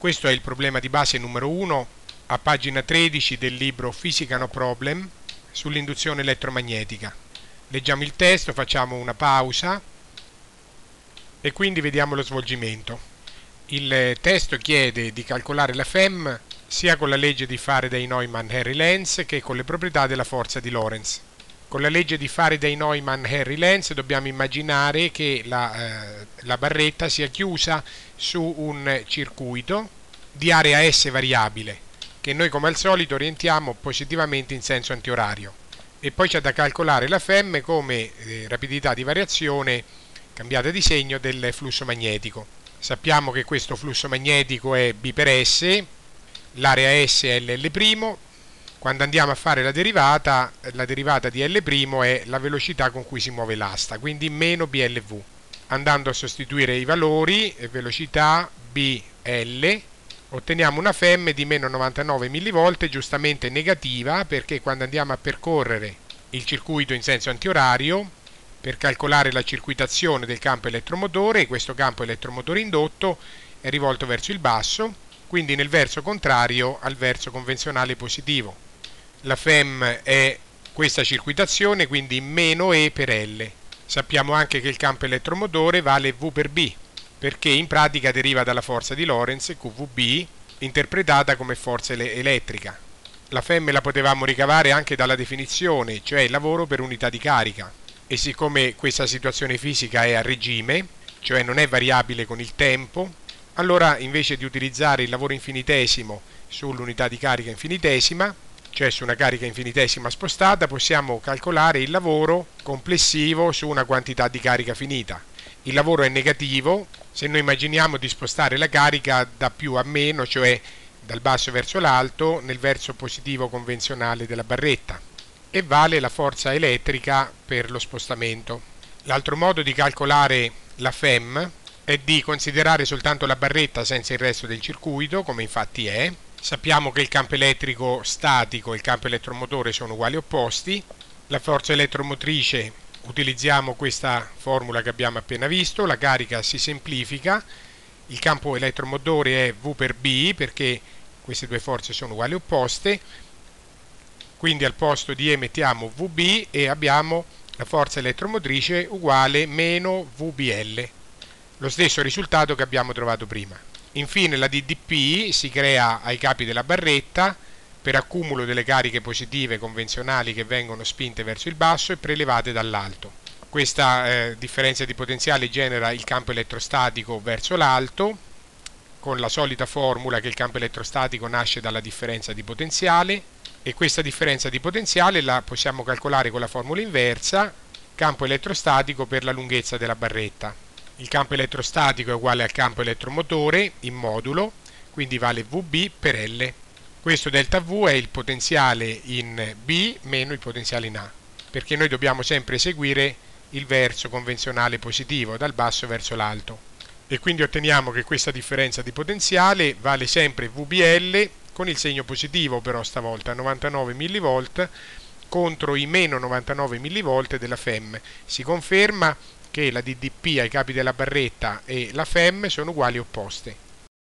Questo è il problema di base numero 1 a pagina 13 del libro Physica No Problem sull'induzione elettromagnetica. Leggiamo il testo, facciamo una pausa e quindi vediamo lo svolgimento. Il testo chiede di calcolare la FEM sia con la legge di Faraday-Neumann-Henry-Lenz che con le proprietà della forza di Lorentz. Con la legge di Faraday-Neumann-Henry-Lenz dobbiamo immaginare che la barretta sia chiusa su un circuito di area S variabile, che noi come al solito orientiamo positivamente in senso antiorario. E poi c'è da calcolare la FEM come rapidità di variazione cambiata di segno del flusso magnetico. Sappiamo che questo flusso magnetico è B per S, l'area S è LL'. Quando andiamo a fare la derivata di L' è la velocità con cui si muove l'asta, quindi meno BLV. Andando a sostituire i valori, velocità BL, otteniamo una FEM di meno 99 mV, giustamente negativa, perché quando andiamo a percorrere il circuito in senso antiorario, per calcolare la circuitazione del campo elettromotore, questo campo elettromotore indotto è rivolto verso il basso, quindi nel verso contrario al verso convenzionale positivo. La FEM è questa circuitazione, quindi meno E per L. Sappiamo anche che il campo elettromotore vale V per B, perché in pratica deriva dalla forza di Lorentz, QVB, interpretata come forza elettrica. La FEM la potevamo ricavare anche dalla definizione, cioè il lavoro per unità di carica. E siccome questa situazione fisica è a regime, cioè non è variabile con il tempo, allora invece di utilizzare il lavoro infinitesimo sull'unità di carica infinitesima, cioè su una carica infinitesima spostata, possiamo calcolare il lavoro complessivo su una quantità di carica finita. Il lavoro è negativo se noi immaginiamo di spostare la carica da più a meno, cioè dal basso verso l'alto, nel verso positivo convenzionale della barretta, e vale la forza elettrica per lo spostamento. L'altro modo di calcolare la FEM è di considerare soltanto la barretta senza il resto del circuito, come infatti è. Sappiamo che il campo elettrico statico e il campo elettromotore sono uguali opposti. La forza elettromotrice, utilizziamo questa formula che abbiamo appena visto, la carica si semplifica, il campo elettromotore è V per B perché queste due forze sono uguali opposte, quindi al posto di E mettiamo VB e abbiamo la forza elettromotrice uguale meno VBL, lo stesso risultato che abbiamo trovato prima. Infine la DDP si crea ai capi della barretta per accumulo delle cariche positive convenzionali che vengono spinte verso il basso e prelevate dall'alto. Questa differenza di potenziale genera il campo elettrostatico verso l'alto, con la solita formula che il campo elettrostatico nasce dalla differenza di potenziale, e questa differenza di potenziale la possiamo calcolare con la formula inversa, campo elettrostatico per la lunghezza della barretta. Il campo elettrostatico è uguale al campo elettromotore in modulo, quindi vale VB per L. Questo delta V è il potenziale in B meno il potenziale in A, perché noi dobbiamo sempre eseguire il verso convenzionale positivo, dal basso verso l'alto. E quindi otteniamo che questa differenza di potenziale vale sempre VBL con il segno positivo, però stavolta 99 mV contro i meno 99 mV della FEM. Si conferma che la DDP ai capi della barretta e la FEM sono uguali opposte.